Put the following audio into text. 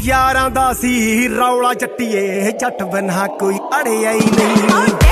यारां दा सी रौला चट्टिए जट बिना कोई अड़िया ही नहीं।